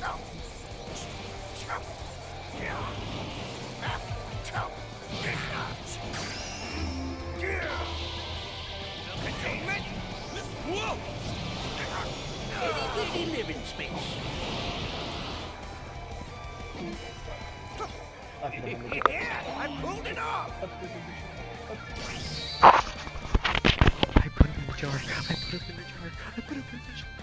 Containment? Whoa! Itty bitty living space. Yeah, I pulled it off. I put him in the jar. I put him in the jar. I put him in the jar.